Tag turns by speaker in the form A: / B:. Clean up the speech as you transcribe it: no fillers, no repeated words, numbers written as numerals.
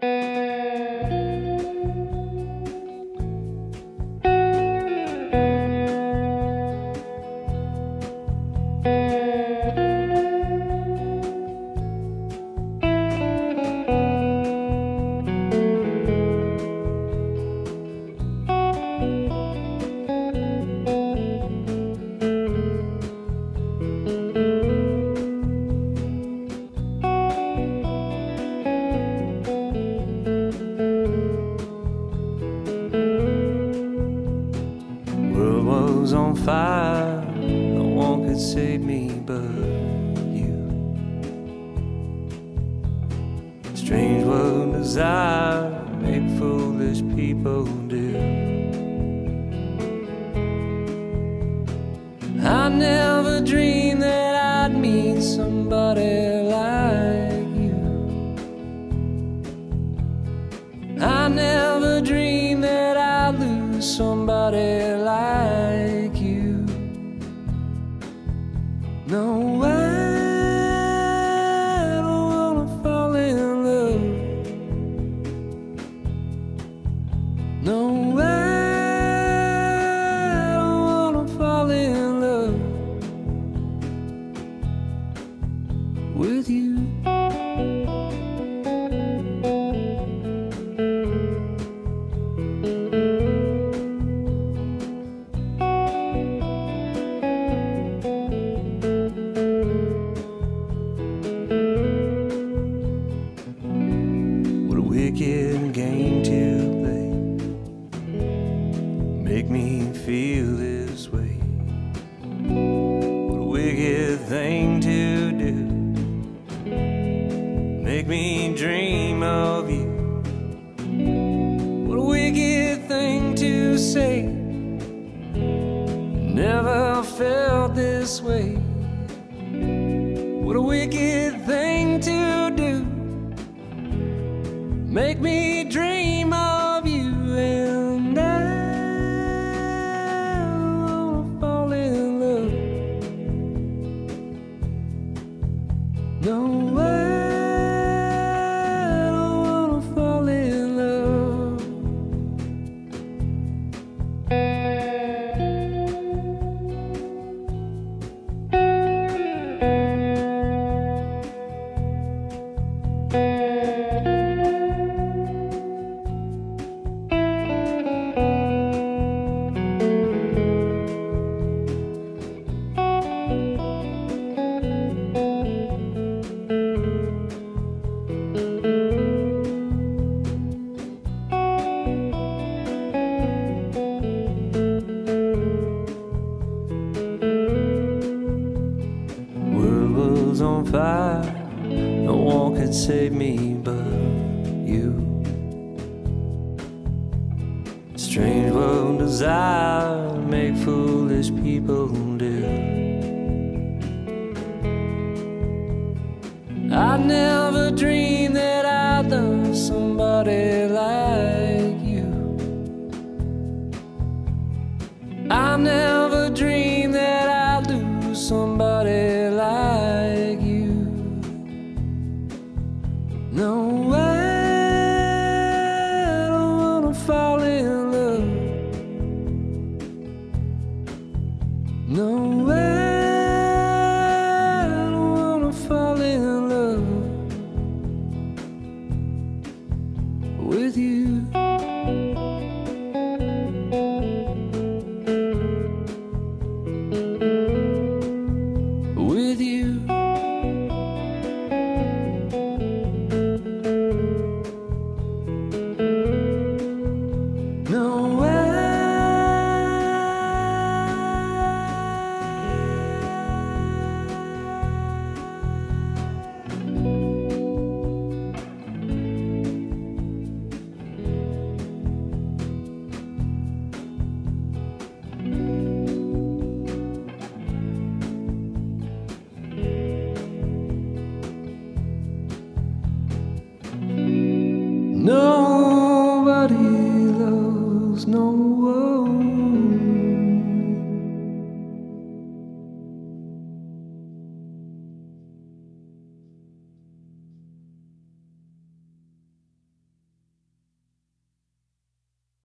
A: Was on fire, no one could save me but you. Strange what desire make foolish people do. I never dreamed that I'd meet somebody like you. I never dreamed that I'd lose somebody like you. No, I don't wanna fall in love. No, I don't wanna fall in love with you. Wicked game to play, make me feel this way. What a wicked thing to do, make me dream of you. What a wicked thing to say, never felt this way. What a wicked thing to do, make me dream of you. And I wanna fall in love. No, I don't wanna fall in love. On fire, no one could save me but you. Strange what desire make foolish people do. I never dreamed that I'd love somebody like you. I never dreamed that I'd lose somebody like you. No, I don't wanna fall in love. No, I don't wanna fall in love with you. With you. No, nobody loves no